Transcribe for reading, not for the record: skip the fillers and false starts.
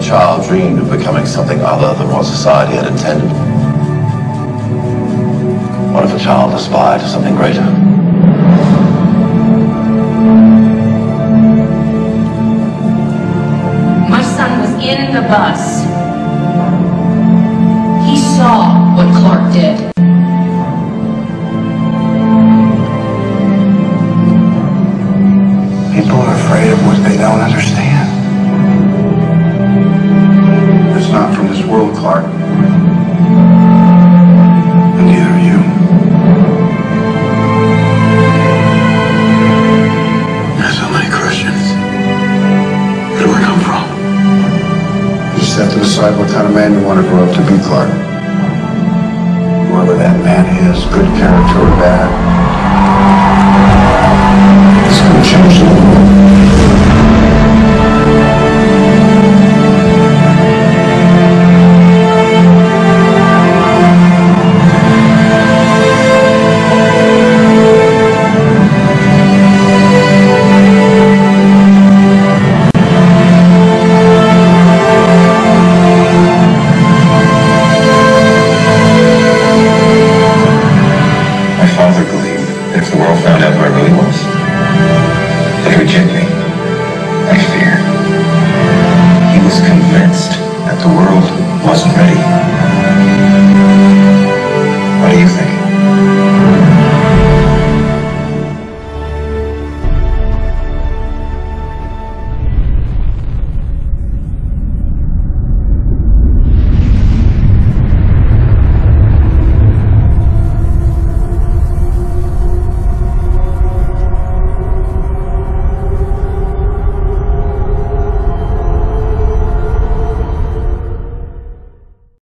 child dreamed of becoming something other than what society had intended? What if a child aspired to something greater? My son was in the bus. He saw what Clark did. People are afraid of what they don't understand. It's not from this world, Clark. And neither are you. There's so many Christians. Where do I come from? You just have to decide what kind of man you want to grow up to be, Clark. Whoever that man is, good character or bad.